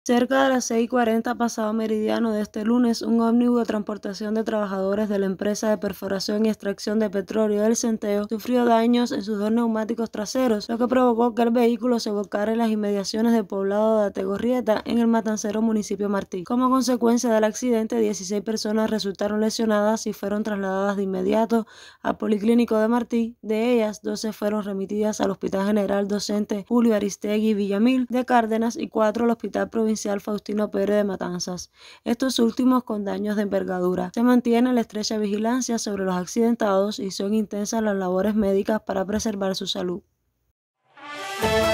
Cerca de las 6:40 pasado meridiano de este lunes, un ómnibus de transportación de trabajadores de la empresa de perforación y extracción de petróleo del Centeo sufrió daños en sus dos neumáticos traseros, lo que provocó que el vehículo se volcara en las inmediaciones del poblado de Ategorrieta, en el matancero municipio Martí. Como consecuencia del accidente, 16 personas resultaron lesionadas y fueron trasladadas de inmediato al Policlínico de Martí. De ellas, 12 fueron remitidas al Hospital General Docente Julio Aristegui Villamil de Cárdenas y 4 al Hospital Provincial Faustino Pérez de Matanzas, estos últimos con daños de envergadura. Se mantiene la estrecha vigilancia sobre los accidentados y son intensas las labores médicas para preservar su salud.